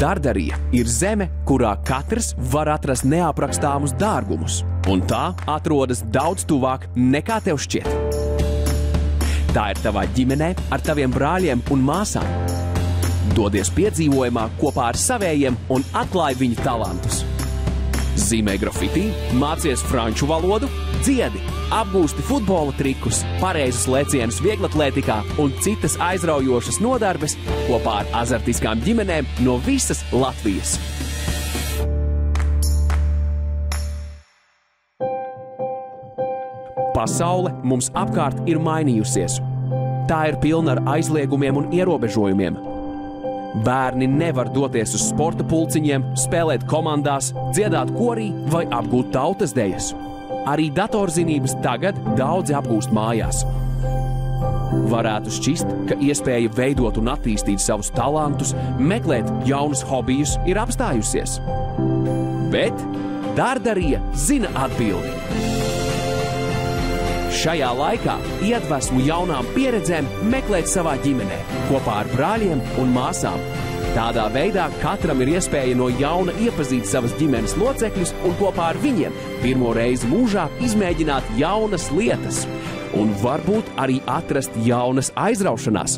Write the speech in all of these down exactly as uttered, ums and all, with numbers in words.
Dardarija ir zeme, kurā katrs var atrast neaprakstāmus dārgumus, un tā atrodas daudz tuvāk nekā tev šķiet. Tā ir tavā ģimenē ar taviem brāļiem un māsām. Dodies piedzīvojumā kopā ar savējiem un atklāj viņu talantus. Zīmē grafitī, mācies franču valodu, dziedi, apgūsti futbola trikus, pareizus lecienus vieglatlētikā un citas aizraujošas nodarbes kopā ar azartiskām ģimenēm no visas Latvijas. Pasaule mums apkārt ir mainījusies. Tā ir pilna ar aizliegumiem un ierobežojumiem. Bērni nevar doties uz sporta pulciņiem, spēlēt komandās, dziedāt korī vai apgūt tautas dejas. Arī datorzinības tagad daudzi apgūst mājās. Varētu šķist, ka iespēja veidot un attīstīt savus talantus, meklēt jaunus hobijus ir apstājusies. Bet Dardarija zina atbildi. Šajā laikā iedvesmu jaunām pieredzēm meklēt savā ģimenē, kopā ar brāļiem un māsām. Tādā veidā katram ir iespēja no jauna iepazīt savas ģimenes locekļus un kopā ar viņiem pirmo reizi mūžā izmēģināt jaunas lietas un varbūt arī atrast jaunas aizraušanās.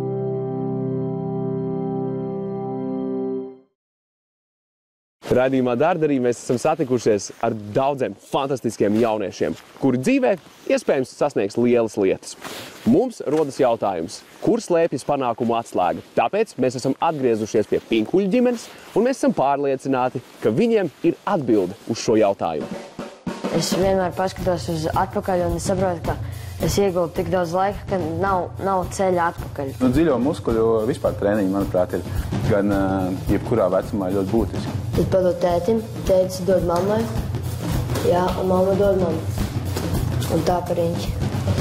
Raidījumā Dardarija mēs esam satikušies ar daudziem fantastiskiem jauniešiem, kuri dzīvē iespējams sasniegs lielas lietas. Mums rodas jautājums, kur slēpjas panākumu atslēga. Tāpēc mēs esam atgriezušies pie Pinkuļu ģimenes, un mēs esam pārliecināti, ka viņiem ir atbilde uz šo jautājumu. Es vienmēr paskatos uz atpakaļ un saprotu, ka es ieguldu tik daudz laika, ka nav, nav ceļa atpakaļ. Nu, dziļo muskuļu vispār treniņi, manuprāt, ir gan uh, jebkurā vecumā ļoti būtiski. Tad padod tētim, tētis dod mammai, jā, un mamma dod man. Un tā par riņķi.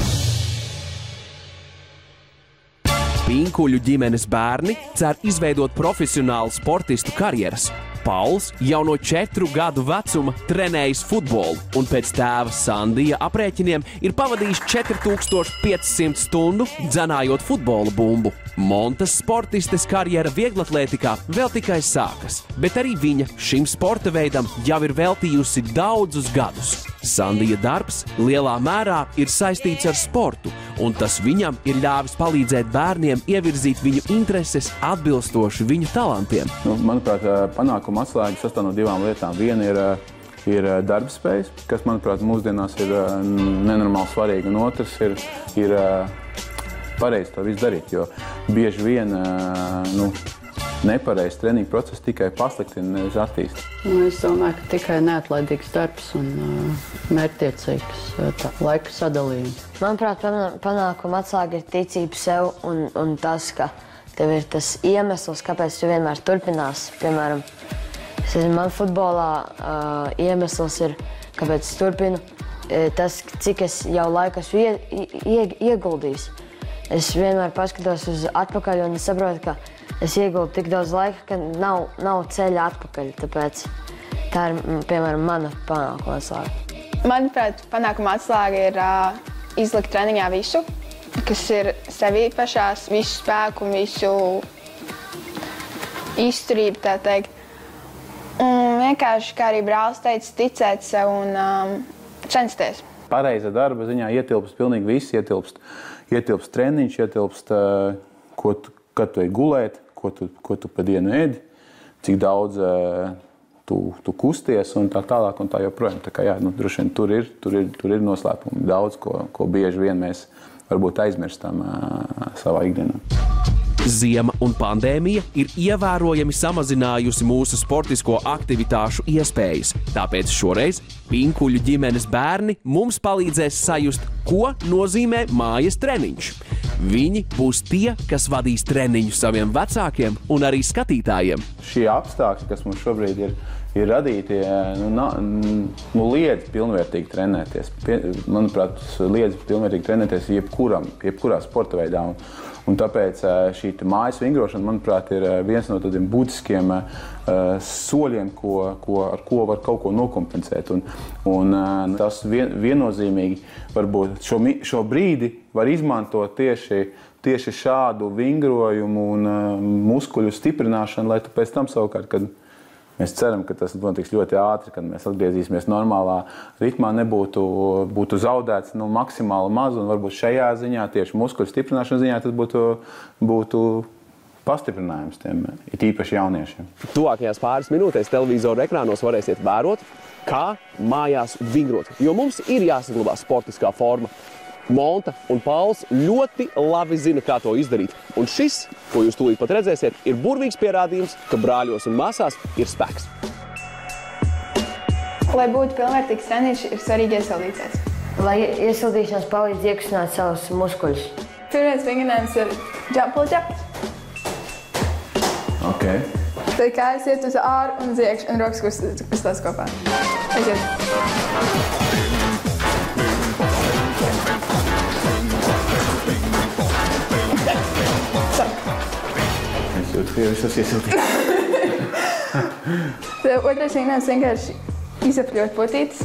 Pinkuļu ģimenes bērni cer izveidot profesionālu sportistu karjeras. Pauls jau no četru gadu vecuma trenējis futbolu, un pēc tēva Sandija aprēķiniem ir pavadījis četri tūkstoši piecsimt stundu dzenājot futbola bumbu. Montas sportistes karjera vieglatlētikā vēl tikai sākas, bet arī viņa šim sporta veidam jau ir veltījusi daudzus gadus. Sandija darbs lielā mērā ir saistīts ar sportu, un tas viņam ir ļāvis palīdzēt bērniem ievirzīt viņu intereses atbilstoši viņu talantiem. Nu, manuprāt, panākuma atslēga sastāv no divām lietām. Viena ir, ir darbspējas, kas, manuprāt, mūsdienās ir nenormāli svarīga, un otrs ir, ir pareizi to visu darīt, jo bieži vien nu, nepareizs treniņu process tikai pasliktina, nevis attīst. Nu, es domāju, ka tikai neatlaidīgs darbs un uh, mērķtiecīgs uh, laika sadalījums. Manuprāt, panākuma atslēga ir ticība sev un, un tas, ka tev ir tas iemesls, kāpēc tu vienmēr turpinās. Piemēram, es esmu, man futbolā uh, iemesls ir, kāpēc es turpinu, tas, cik es jau laiku esmu ie, ie, ieguldījis. Es vienmēr paskatos uz atpakaļ un saprotu, ka es ieguldu tik daudz laika, ka nav, nav ceļa atpakaļ. Tāpēc tā ir, piemēram, mana panākuma atslēga. Manuprāt, panākuma atslēga ir uh, izlikt treniņā visu, kas ir sevī pašās, visu spēku un visu izturību, tā teikt. Un vienkārši, kā arī brālis teica, ticēt sev un um, censties. Pareiza darba ziņā ietilpst pilnīgi viss, ietilpst, ietilpst treniņš, ietilpst, uh, ko tu, kad tu ej gulēt, ko tu, ko tu pa dienu ēdi, cik daudz uh, tu, tu kusties un tā tālāk un tā joprojām. Tā kā jā, nu, droši vien tur ir, tur ir, tur ir noslēpumi daudz, ko, ko bieži vien mēs varbūt aizmirstam uh, savā ikdienā. Ziema un pandēmija ir ievērojami samazinājusi mūsu sportisko aktivitāšu iespējas, tāpēc šoreiz Pinkuļu ģimenes bērni mums palīdzēs sajust, ko nozīmē mājas treniņš. Viņi būs tie, kas vadīs treniņu saviem vecākiem un arī skatītājiem. Šie apstākļi, kas mums šobrīd ir, ir radīti, nu, nu, liedz pilnvērtīgi trenēties. Pie, manuprāt, liedz pilnvērtīgi trenēties jebkuram, jebkurā sporta veidā. Un, un tāpēc šī mājas vingrošana, manuprāt, ir viens no tādiem būtiskiem uh, soļiem, ko, ko, ar ko var kaut ko nokompensēt. Un, un uh, tas vien, viennozīmīgi varbūt šo, šo brīdi var izmantot tieši tieši šādu vingrojumu un uh, muskuļu stiprināšanu, lai tu pēc tam savukārt, kad mēs ceram, ka tas notiks ļoti ātri, kad mēs atgriezīsimies normālā ritmā, nebūtu būtu zaudēts nu, maksimāli maz, un varbūt šajā ziņā, tieši muskuļu stiprināšanas ziņā, tas būtu, būtu pastiprinājums tiem, it īpaši jauniešiem. Tuvākajās pāris minūtēs televizoru ekrānos varēsiet vērot, kā mājās vingrot, jo mums ir jāsaglabā sportiskā forma. Monta un Pauls ļoti labi zina, kā to izdarīt. Un šis, ko jūs tūlīt pat redzēsiet, ir burvīgs pierādījums, ka brāļos un māsās ir spēks. Lai būtu pilnvērtīgs treniņš, ir svarīgi iesildīties. Lai iesildīšanās palīdz iekustināt savus muskuļus. Pirmais vingrinājums ir jump pull jump. Okay. Tad kājas iet uz āru un uz iekšu un rokas kustās kopā. Aiziet. Es jūtu, ka jau es esmu iesildījis. Tad otrais vingrinājums vienkārši izapļot potītes.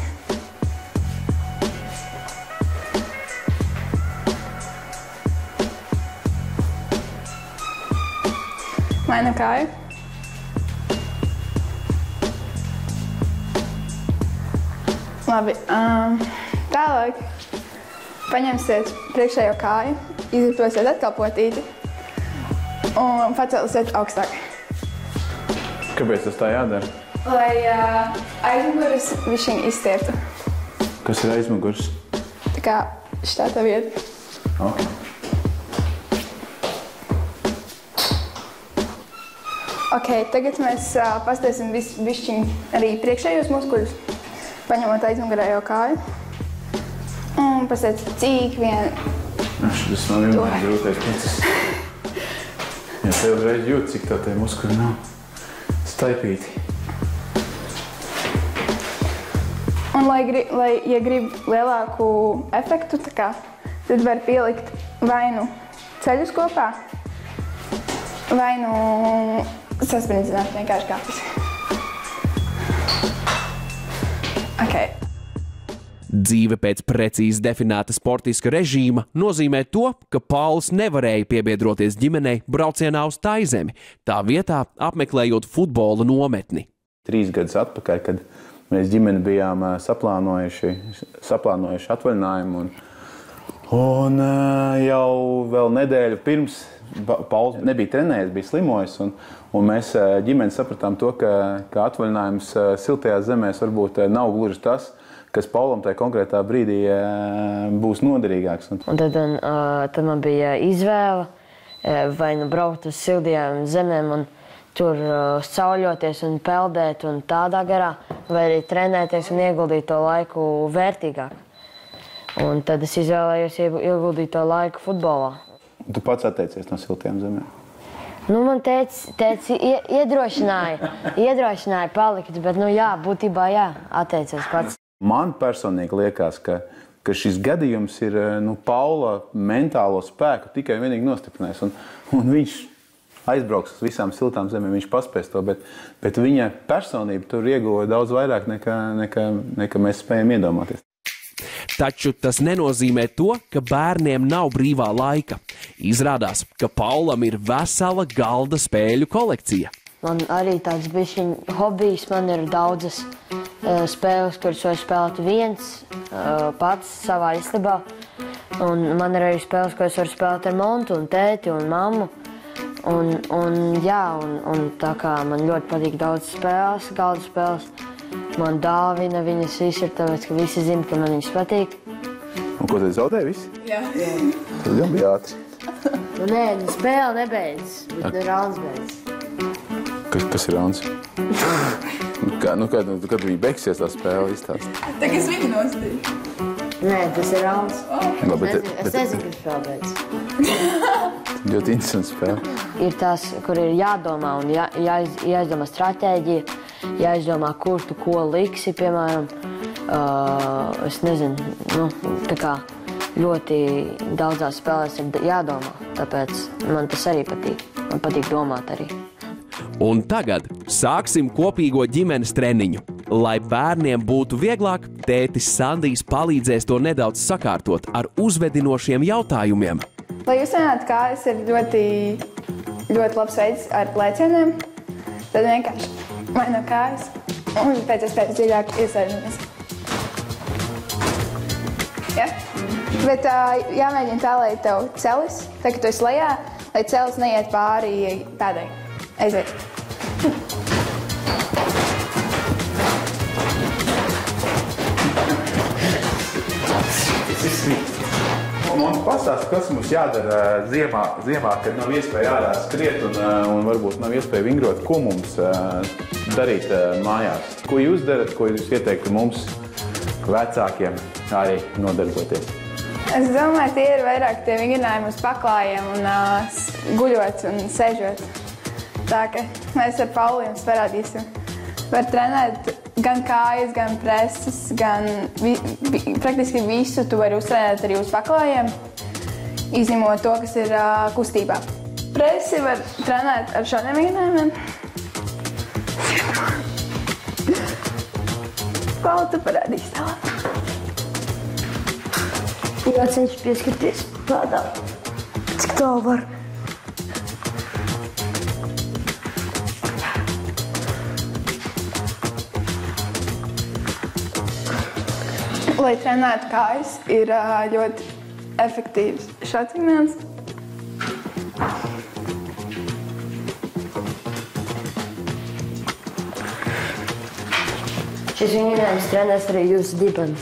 Maina kāju. Labi, um, tālāk paņemsiet priekšējo kāju, izriptosiet atkal potīti un pacelsiet augstāk. Kāpēc tas tā jādara? Lai uh, aizmuguras višķiņ izstieptu. Kas ir aizmugurs? Tā kā šitā tā vieta. Okay. Ok, tagad mēs uh, pastāsim višķiņ arī priekšējos muskuļus, paņemot aizmugurējo kāju. Un pastāc, cik vien... Tas man vienmēr grūtais process. Ja tev reiz jūt, cik tā tie muskuļi nav staipīti. Un, lai, grib, lai ja grib lielāku efektu, tā kā, tad var pielikt vai nu ceļus kopā, vai nu saspringzināt vienkārši kāpis. Okay. Dzīve pēc precīzi definēta sportiska režīma nozīmē to, ka Pauls nevarēja piebiedroties ģimenei braucienā uz Taizemi, tā vietā apmeklējot futbola nometni. Trīs gadus atpakaļ, kad mēs ģimeni bijām saplānojuši, saplānojuši atvaļinājumu, un, un jau vēl nedēļu pirms Pauls nebija trenējies, bija slimojis, un, un mēs ģimeni sapratām to, ka, ka atvaļinājums siltajās zemēs varbūt nav gluži tas, kas Paulam tajā konkrētā brīdī būs noderīgāks. Un tad, un, uh, tad man bija izvēle vai nu braukt uz siltajām zemēm un tur uh, sauļoties un peldēt un tādā garā, vai arī trenēties un ieguldīt to laiku vērtīgāk. Un tad es izvēlējos ieguldīt to laiku futbolā. Tu pats atteicies no siltajām zemēm? Nu, man tēci, tēci iedrošināja, iedrošināja palikt, bet nu jā, būtībā jā, atteicies pats. Man personīgi liekas, ka, ka šis gadījums ir nu, Paula mentālo spēku tikai vienīgi nostiprinājis. Un, un viņš aizbrauks uz visām siltām zemēm, viņš paspēs to, bet, bet viņa personība tur ieguva daudz vairāk nekā, nekā, nekā mēs spējam iedomāties. Taču tas nenozīmē to, ka bērniem nav brīvā laika. Izrādās, ka Paulam ir vesela galda spēļu kolekcija. Man arī tāds bišķiņ hobijs, man ir daudzas uh, spēles, kuras var spēlēt viens uh, pats savā istabā. Un man ir arī spēles, kuras var spēlēt ar Montu un tēti un mammu. Un, un jā, un, un tā kā man ļoti patīk daudz spēles, galda spēles. Man dāvina viņas visur, tāpēc, ka visi zina, ka man viņas patīk. Un ko tad zaudēja visi? Jā. Tad jau bija ātri. Nu nē, nu spēle nebeidz, bet nu rauns beidz. Kas, kas ir rauns? Kā, nu, kad, kad viņi beigsies tā spēle izstāst? Tagad es viņu nostīju. Nē, tas ir rauns. Oh. No, bet, Es, bet, es nezinu, kad spēle beidz. ļoti interesanti spēle. Ir tās, kur ir jādomā un jā, jāiz, jāizdomā stratēģija, jāizdomā, kur tu ko liksi, piemēram. Uh, es nezinu, nu, tā kā ļoti daudzās spēlēs ir jādomā, tāpēc man tas arī patīk. Man patīk domāt arī. Un tagad sāksim kopīgo ģimenes treniņu. Lai bērniem būtu vieglāk, tētis Sandijs palīdzēs to nedaudz sakārtot ar uzvedinošiem jautājumiem. Lai jūs zināt, kājas ir ļoti, ļoti labs veids ar lēcieniem, tad vienkārši mainām kājas un pēc iespējas dziļāk iesēžamies. Ja? Bet uh, jāmēģina tā, lai tev celis, tā, ka tu esi lejā, lai celis neiet pāri pēdai. Aiziet. Man pastāst, kas mums jādara ziemā, ziemā, kad nav iespēja ārā skriet un, un varbūt nav iespēja vingrot. Ko mums darīt mājās? Ko jūs darat, ko jūs ieteiktu mums, vecākiem, arī nodarboties? Es domāju, tie ir vairāk tie vingrinājumi uz paklājiem un uh, guļot un sežot. Tā ka mēs ar Paulu jums parādīsim. Var trenēt gan kājas, gan preses, gan vi, vi, praktiski visu tu vari uztrenēt arī uz paklājiem, izņemot to, kas ir uh, kustībā. Presi var trenēt ar šādiem vingrinājumiem. Paulu, tu parādīsi tālāk. Jācenšas pieskarties pēdām, cik tālu var. Lai trenētu kājas, ir ļoti efektīvs šāds vingrinājums. Šis vingrinājums trenēs arī jūsu dibenu.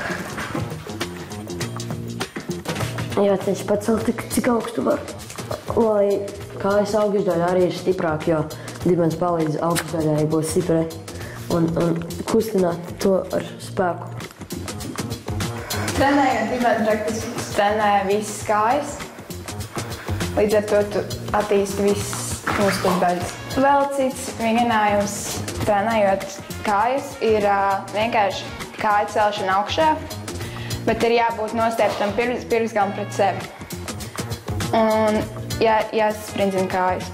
Jācenšas pacelt tik, cik augstu var, lai kājas augšdaļa arī ir stiprāk, jo dibens palīdz augšdaļai būt stiprai un, un kustināt to ar spēku. Trenējot dibenu praktiski trenē visas kājas, līdz ar to tu attīsti visas muskuļu daļas. Vēl cits vingrinājums trenējot kājas ir uh, vienkārši kāju celšana augšā. Bet ir jābūt nostieptam pirks, pirksgalam pret sevi. Un jā, jāsprindzina kājas.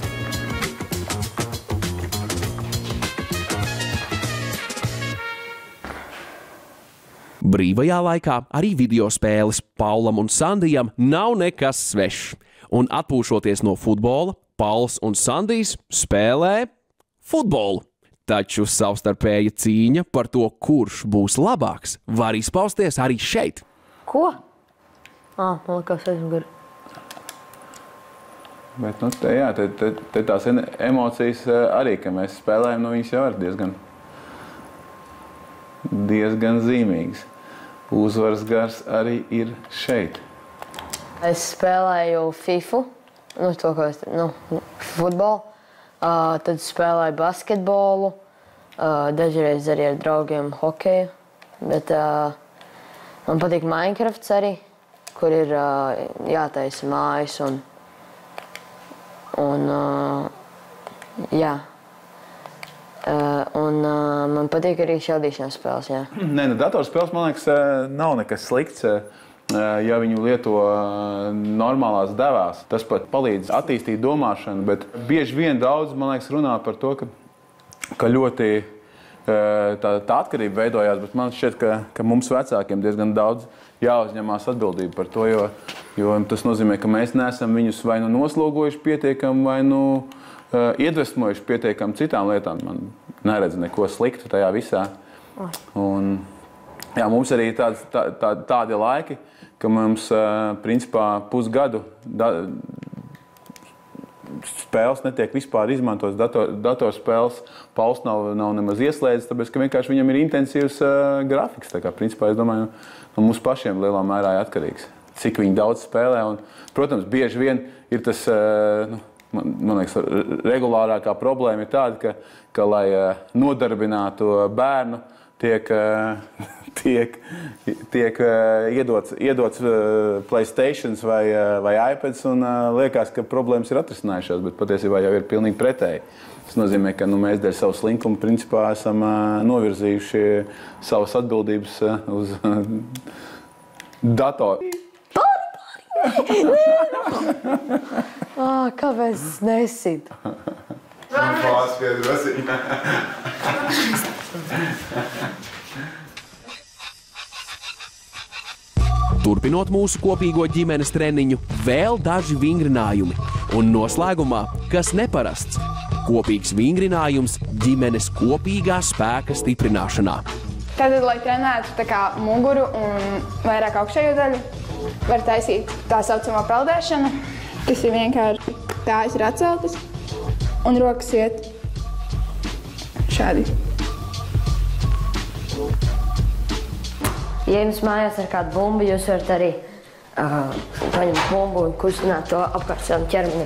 Brīvajā laikā arī video spēles Paulam un Sandijam nav nekas svešs. Un atpūšoties no futbola, Pauls un Sandijs spēlē futbolu. Taču savstarpēja cīņa par to, kurš būs labāks, var izpausties arī šeit. Ko? Ā, man liekas, aizmuguri. Bet, nu, te, jā, te, te, te tās emocijas arī, ka mēs spēlējam, nu, viņas jau ir diezgan, diezgan zīmīgas. Uzvaras gars arī ir šeit. Es spēlēju fifu, nu, to, ko es, nu, futbolu. Uh, tad spēlēju basketbolu, uh, dažreiz arī ar draugiem hokeju, bet uh, man patīk Minecrafts arī, kur ir uh, jātaisa mājas un, un uh, jā. Uh, un uh, man patīk arī šaudīšanas spēles, jā. Nē, nu, datorspēles, man liekas, nav nekas slikts. Ja viņu lieto normālās devās, tas pat palīdz attīstīt domāšanu, bet bieži vien daudz, man liekas, runā par to, ka, ka ļoti tā, tā atkarība veidojās, bet man šķiet, ka, ka mums vecākiem diezgan daudz jāuzņemās atbildība par to, jo, jo tas nozīmē, ka mēs neesam viņus vai nu noslogojuši pietiekam, vai nu iedvesmojuši pietiekam citām lietām. Man neredz neko sliktu tajā visā. Un, jā, mums arī tāds, tā, tā, tādi laiki, ka mums, principā, pusgadu da, spēles netiek vispār izmantotas, dator, datorspēles Pauls nav, nav nemaz ieslēdzis, tāpēc, ka vienkārši viņam ir intensīvs uh, grafiks. Tā kā, principā, es domāju, no mums pašiem lielā mērā ir atkarīgs, cik viņi daudz spēlē. Un, protams, bieži vien ir tas, uh, nu, man, man liekas, regulārākā problēma ir tāda, ka, ka lai uh, nodarbinātu bērnu, tiek, uh, tiek, tiek uh, iedots, iedots uh, PlayStations vai, uh, vai iPads un uh, liekas, ka problēmas ir atrisinājušās, bet patiesībā jau ir pilnīgi pretēji. Tas nozīmē, ka nu, mēs dēļ savu slinkumu principā esam uh, novirzījuši savas atbildības uh, uz uh, datoru. Ah, kāpēc es nesitu? Man pārspiedu rasiņā. Turpinot mūsu kopīgo ģimenes treniņu, vēl daži vingrinājumi. Un noslēgumā, kas neparasts, kopīgs vingrinājums ģimenes kopīgā spēka stiprināšanā. Tad, lai trenētu tā kā muguru un vairāk augšējo daļu, var taisīt tā saucamā peldēšana, kas ir vienkārši tājas ir atceltas un rokas iet šādi. Ja jums mājās ir kāda bumba, jūs varat arī uh, paņemt bumbu un kustināt to apkārt savam ķermenim.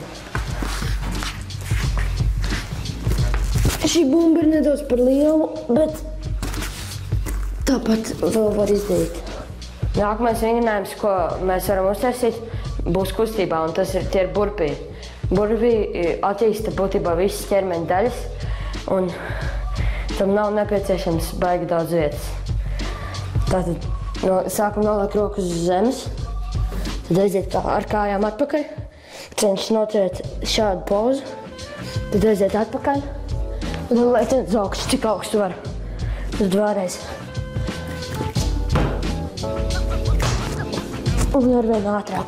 Šī bumba ir nedaudz par lielu, bet tāpat vēl var izdarīt. Nākamais vingrinājums, ko mēs varam uztaisīt, būs kustībā, un tas ir tie ir burpī. Burpī attīsta būtībā visas ķermeņa daļas, un tam nav nepieciešams baigi daudz vietas. Tātad no, sākam noliek rokas uz zemes, tad aiziet kā, ar kājām atpakaļ, cenšas noturēt šādu pozu, tad aiziet atpakaļ un lēciet uz augstu, cik augstu var. Tad vēlreiz. Un arvien ātrāk.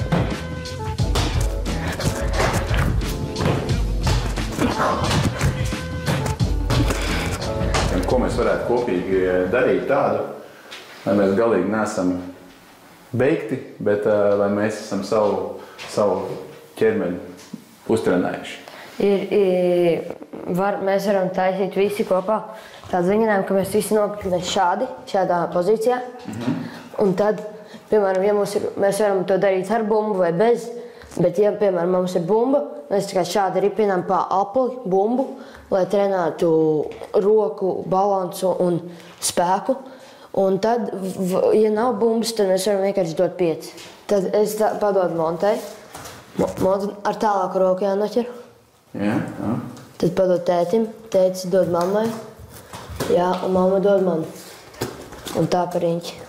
Ko mēs varētu kopīgi darīt tādu, lai mēs galīgi neesam beigti, bet lai mēs esam savu, savu ķermeni uztrenējuši. Ir, ir, var, mēs varam taisīt visi kopā tādu vingrinājumu, ka mēs visi nokļūmēs šādi, šādā pozīcijā. Mm-hmm. Un tad, piemēram, ja mums ir, mēs varam to darīt ar bumbu vai bez, bet ja, piemēram, mums ir bumba, mēs tā kā šādi ripinām pa apli bumbu, lai trenētu roku, balansu un spēku. Un tad, ja nav bumbas, tad mēs varam vienkārši dot pieci. Tad es tā, padodu Montai. Monta ar tālāku roku jānoķer. Jā, jā. Tad padod tētim, tētis dod mammai. Jā, un mamma dod man. Un tā par riņķi.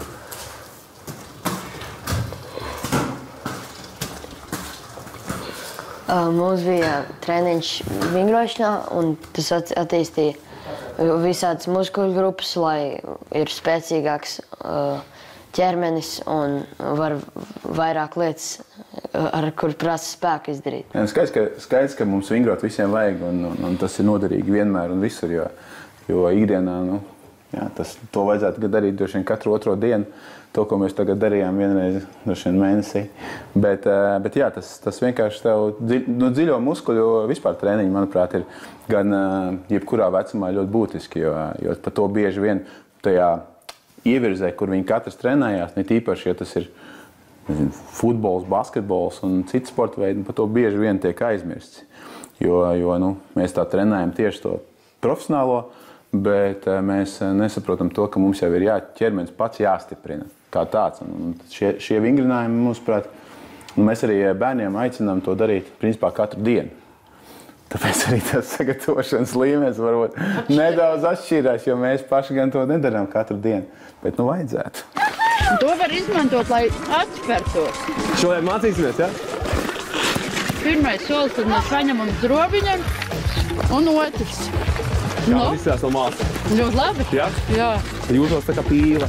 Mums bija treniņš vingrošanā, un tas attīstīja visādas muskuļu grupas, lai ir spēcīgāks ķermenis un var vairāk lietas, ar kur prasa spēku izdarīt. Jā, skaidrs, ka, skaidrs, ka mums vingrot visiem vajag, un, un, un tas ir noderīgi vienmēr un visur, jo, jo ikdienā, nu, jā, tas, to vajadzētu darīt droši vien katru otro dienu. To, ko mēs tagad darījām vienreiz droši vien mēnesī. Bet, bet jā, tas, tas vienkārši tev dziļ, no dziļo muskuļu vispār treniņi, manuprāt, ir gan jebkurā vecumā ļoti būtiski, jo, jo par to bieži vien tajā ievirzē, kur viņi katrs trenējās, ne tīpaši, ja tas ir nezinu, futbols, basketbols un citi sporta veidi, par to bieži vien tiek aizmirsts. Jo, jo nu, mēs tā trenējam tieši to profesionālo, bet mēs nesaprotam to, ka mums jau ir jā, ķermenis pats jāstiprina. Kā tāds. Un šie, šie vingrinājumi, mūsuprāt, mēs arī bērniem aicinām to darīt principā katru dienu. Tāpēc arī tas sagatavošanas līmenis varbūt nedaudz atšķīrās, jo mēs paši gan to nedarām katru dienu. Bet nu vajadzētu. To var izmantot, lai atspērtos. Šodien mācīsimies, jā? Pirmais solis, tad mēs paņemam drobiņam, un otrs. Kā no? Izskatās no mācas? Ļoti labi. Jā? Jā. Jūtos tā kā pīle.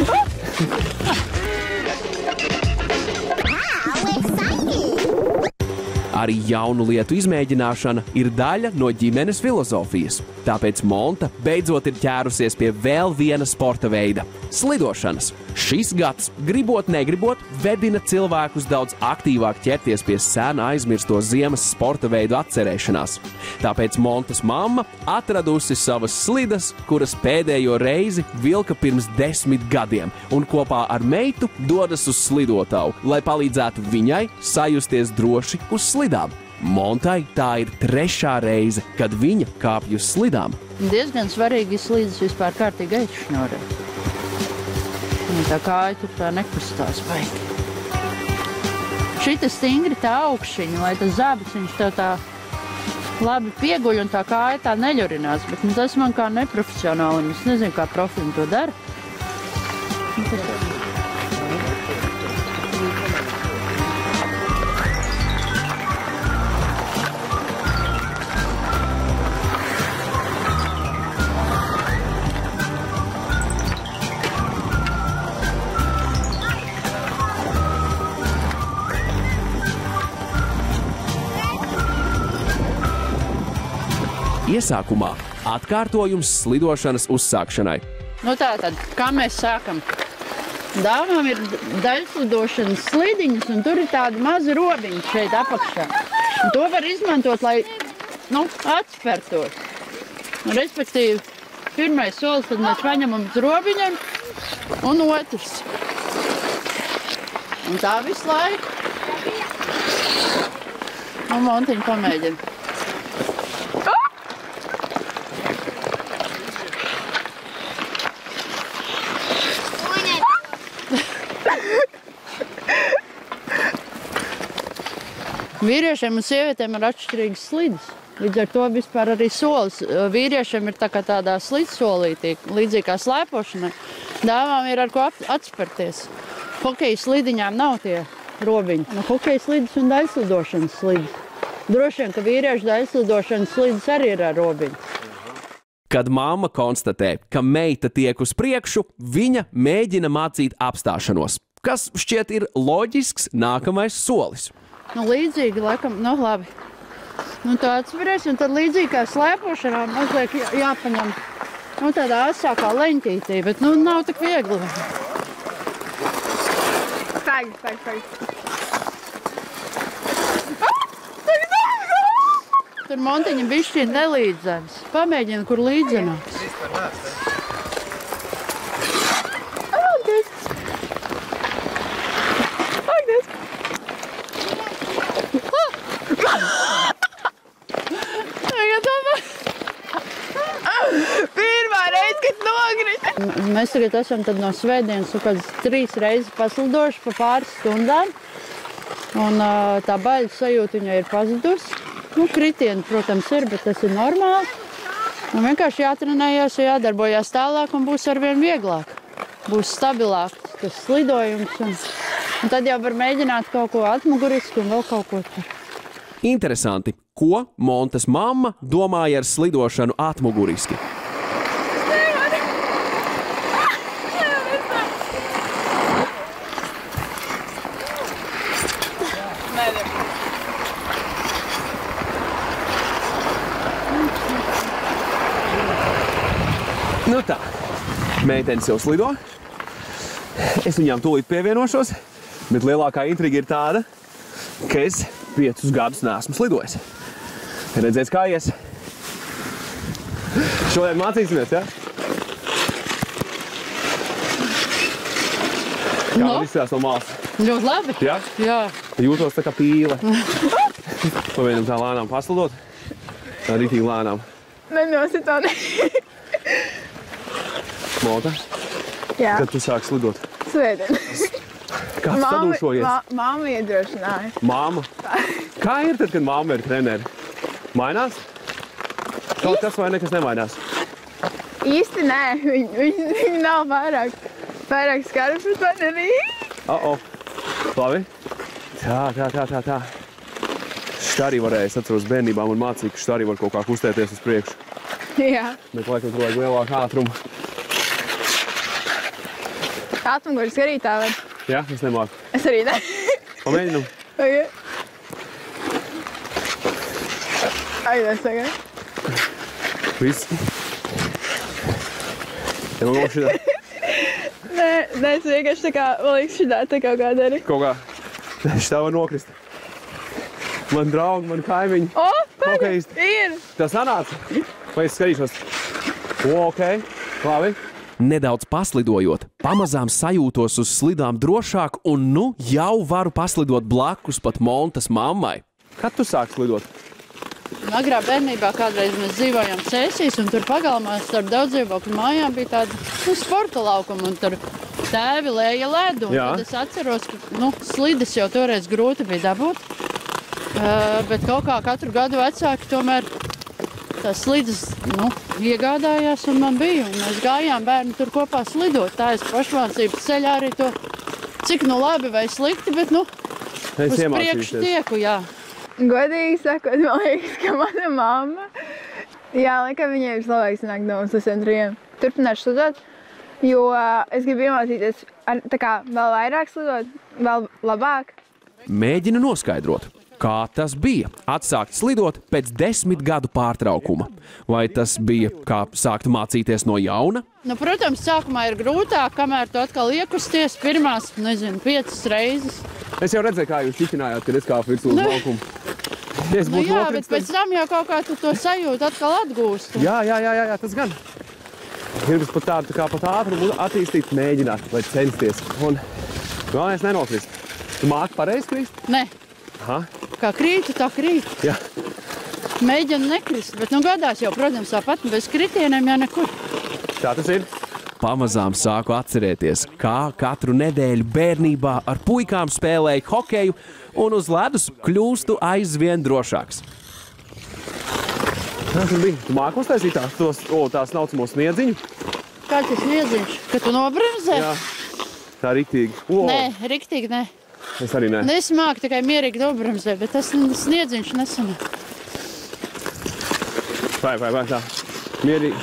Arī jaunu lietu izmēģināšana ir daļa no ģimenes filozofijas. Tāpēc Monta beidzot ir ķērusies pie vēl viena sporta veida – slidošanas. Šis gads, gribot negribot, vedina cilvēkus daudz aktīvāk ķerties pie sen aizmirsto ziemas sporta veidu atcerēšanās. Tāpēc Montas mamma atradusi savas slidas, kuras pēdējo reizi vilka pirms desmit gadiem, un kopā ar meitu dodas uz slidotavu, lai palīdzētu viņai sajusties droši uz slidām. Montai tā ir trešā reize, kad viņa kāpj uz slidām. Diezgan svarīgi slīdes vispār kārtīgi aizšņorēt. Tā kāja tur tā nekustās baigi. Šita stingri tā augšiņa, lai tas zābis viņš tev tā labi pieguļ un tā kāja tā neļurinās, bet nu, tas man kā neprofesionāli, es nezinu, kā profili to dara. Iesākumā atkārtojums slidošanas uzsākšanai. Nu tā tad, kā mēs sākam? Dāvām ir daļslidošanas slidiņas, un tur ir tādi mazi robiņi šeit apakšā. Un to var izmantot, lai, nu, atspērtos. Un, respektīvi, pirmais solis, tad mēs paņemam uz robiņiem, un otrs. Un tā visu laiku. Un Montiņa pamēģina. Vīriešiem un sievietēm ir atšķirīgas slidas. Līdz ar to vispār arī solis. Vīriešiem ir tā kā tādā slidsolītī, līdzīgi kā slēpošanai. Dāvām ir ar ko atspērties. Hokeja slidiņām nav tie robiņi. Nu, hokeja slidas un daļslidošanas slidas. Droši vien, ka vīriešu daļslidošanas slidas arī ir ar robiņu. Kad mamma konstatē, ka meita tiek uz priekšu, viņa mēģina mācīt apstāšanos, kas šķiet ir loģisks nākamais solis. Nu, līdzīgi, laikam, nu, labi. Nu, tā atspēries, un tad līdzīgi kā slēpošanā mazliet jāpaņem, nu, tādā asākā leņķītī, bet, nu, nav tik viegli. Pag, pag, pag. Tur Montiņa bišķiņ nelīdzens. Pamēģina, kur līdzenāks. Pirmā reize, kad nogrita. Mēs tagad esam tad no svētdienas kādas trīs reizes paslidojuši pa pāris stundām. Un tā baļas sajūta viņai ir pazudusi. Nu, kritieni, protams, ir, bet tas ir normāli. Un vienkārši jātrenējās, jādarbojās tālāk un būs arvien vieglāk. Būs stabilāk tas slidojums. Un, un tad jau var mēģināt kaut ko atmuguriski un vēl kaut ko tur. Interesanti, ko Montes mamma domāja ar slidošanu atmuguriski. Nu tā, meitenes jau slido. Es viņām tūlīt pievienošos, bet lielākā intriga ir tāda, ka es piecus gadus neesmu slidojis. Redzēs, kā ies. Šodien mācīsimies, ja? Kā No. man izskatās no malas? Ļoti labi. Ja? Jā. Jūtos tā kā pīle. Pamēģinām tā lēnām paslidot. Tā rītīgi lēnām. Nenositā ne. Monta, Jā, kad tu sāki slidot? svētdien. Kā tu sadūšojies? mā- Māma iedrošināja. Māma. Kā ir tad, kad māma ir treneri? Mainās? Kaut kas vai nekas nemainās? Īsti nē, viņi, viņi, viņi nav vairāk, vairāk skarbi pret mani arī. O-o. Labi. Tā, tā, tā, tā, tā. Šitā arī varēja, es atceros bērnībā man mācīja, ka šitā arī var kaut kā kustēties uz priekšu. Jā. Bet laikam tur vajag lielāku ātrumu. Atmuguris arī tā var. Jā, es nemāku. Es arī ne. Pamēģinam. Okay. Aizies tagad. Viss. Ja man kaut šitā. Nē, nē, es vienkārši tā kā, man liekas, šitā tā kaut kā dari. Kaut kā. Šitā var nokrist. Man draugi, man kaimiņi. O, Kaut kā pagaid, īsti. ir. Tas sanāca. Vai es skatīšos? O, ok. Labi. Nedaudz paslidojot, pamazām sajūtos uz slidām drošāk un nu jau varu paslidot blakus pat Montes mammai. Kad tu sāki slidot? Agrā bērnībā kādreiz mēs dzīvojām Cēsīs, un tur pagalmā starp daudz dzīvokļu mājām bija tāda nu, sporta laukuma, un tur tēvi lēja ledu. Jā. Tad es atceros, ka nu, slides jau toreiz grūti bija dabūt, uh, bet kaut kā katru gadu vecāki tomēr tās slides nu, iegādājās, un man bija, un mēs gājām bērni tur kopā slidot. Tā es pašmācības ceļā arī to, cik nu labi vai slikti, bet nu, Es uz priekšu iemācījušies. tieku, jā. Godīgi sakot, man liekas, ka mana mamma, jā, laikam viņai vislabāk sanāk no mums visiem trijiem. Turpināšu slidot, jo uh, es gribu iemācīties ar, tā kā vēl vairāk slidot, vēl labāk. Mēģinu noskaidrot, kā tas bija atsākt slidot pēc desmit gadu pārtraukuma. Vai tas bija kā sākt mācīties no jauna? Nu, protams, sākumā ir grūtāk, kamēr tu atkal iekusties pirmās, nezinu, piecas reizes. Es jau redzēju, kā jūs čitinājāt, kad es kāpu virsū uz laukumu. Es Nu būtu jā, nokrits, bet pēc tam jau kaut kā tu to sajūtu atkal atgūst. Jā, jā, jā, jā, jā, tas gan. Gribas pat tādu, tā kā pat ātrumu attīstīt, mēģināt, vai censties. Un galvenais nenokrist. Tu māki pareizi krist? Nē, Aha, kā krītu, tā krītu. jā. Mēģinu nekrist, bet nu gadās jau, protams, tāpat bez kritieniem jau nekur. Tā tas ir. Pamazām sāku atcerēties, kā katru nedēļu bērnībā ar puikām spēlēju hokeju un uz ledus kļūstu aizvien drošāks. Tas bija. Tu māki uztaisīt tās, tos, o, tās naucamo sniedziņu? Kāds tas niedziņš? Ka tu nobremzē? Jā. Tā riktīgi. O, Nē, riktīgi nē. Es arī ne. Es māku tikai mierīgi nobremzē, bet tas sniedziņš nesanāk. Vai, vai, vai, tā. Mierīgi.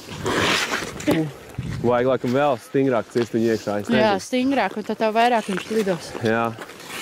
Vajag laikam vēl stingrāk cirstiņu iekšā. Es Jā, nezinu. stingrāk, un tad tev vairāk viņš lidos. Jā.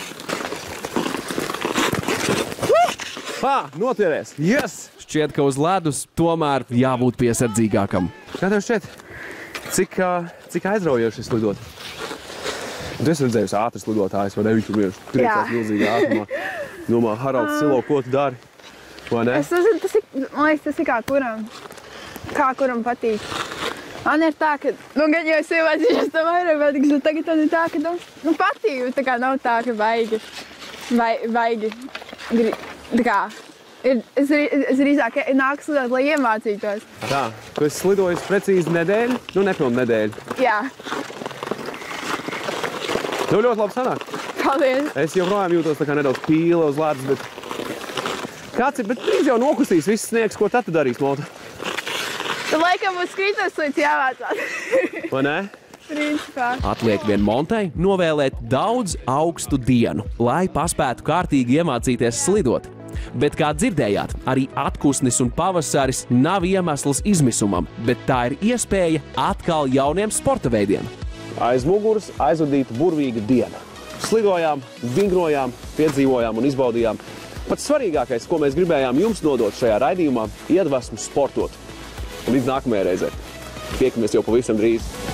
Ā, notierēs! Yes! Šķiet, ka uz ledus tomēr jābūt piesardzīgākam. Kā tev šķiet? Cik, ā, cik aizraujoši ir slidot? Tu esi redzējusi ātras lidotājus, vai ne? Viņš tur vienkārši triecās milzīgā ātrumā. Domā, Haralds Silo, ko tu dari? Vai ne? Es nezinu, tas ir, man liekas, tas ir kā kuram, kā kuram patīk. Man ir tā, ka, nu, gan jau es ievācīšos to vairāk patīk, bet tagad man ir tā, ka, nu, nu patīk, bet tā kā nav tā, ka vaigi, vai, vaigi, gri, tā kā, ir, es, es drīzāk nāku slidot, lai iemācītos. Tā, tu esi slidojis precīzi nedēļu, nu nepilnu nedēļu. Jā, Tev ļoti labi sanāk. paldies. Es joprojām jūtos tā kā nedaudz pīle uz ledus, bet kāds ir, bet drīz jau nokustīs viss sniegs, ko tad tu darīs, Molta? Tad laikam būs krītas līdz jāvācās. Vai ne? Principā. Atliek vien Montai novēlēt daudz augstu dienu, lai paspētu kārtīgi iemācīties slidot. Bet, kā dzirdējāt, arī atpūsnis un pavasaris nav iemesls izmisumam, bet tā ir iespēja atkal jauniem sporta veidiem. Aiz muguras aizvadīta burvīga diena. Slidojām, vingrojām, piedzīvojām un izbaudījām. Pats svarīgākais, ko mēs gribējām jums nodot šajā raidījumā, iedvesmu sportot. Līdz nākamajai reizei. Tiekamies jau pavisam drīz.